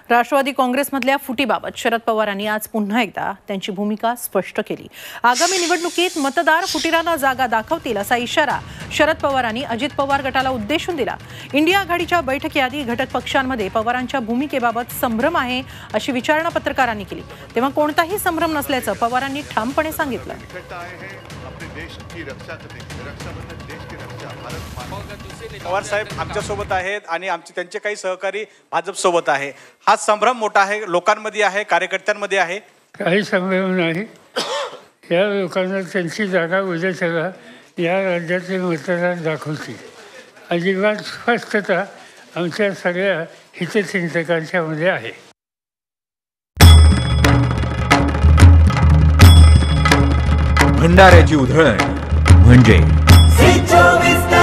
राष्ट्रवादी काँग्रेसमधल्या फुटीबाबत शरद पवारांनी आज पुन्हा एकदा त्यांची भूमिका स्पष्ट केली। आगामी निवडणुकीत मतदार फुटीरांना जागा दाखवतील असा इशारा शरद पवारांनी अजित पवार गटाला उद्देशून दिला। इंडिया आघाडीच्या बैठकीआधी घटक पक्षांमध्ये पवारांच्या भूमिकेबाबत संभ्रम आहे अशी विचारणा पत्रकारांनी केली, तेव्हा कोणताही संभ्रम नसल्याचं पवारांनी ठामपणे सांगितलं। पवार साहेब आमच्या सोबत आहेत आणि त्यांचे काही सहकारी भाजप सोबत आहे। हा संभ्रम मोठा आहे, लोकांमध्ये आहे, कार्यकर्त्यांमध्ये आहे। काही संभ्रम नाही। या लोकांना त्यांची जागा उद्या सगळं या राज्याचे मतदार दाखवतील। अजिबात स्पष्टता आमच्या सगळ्या हितचिंतकांच्या मध्ये आहे। भंडाऱ्याची उधळण म्हणजे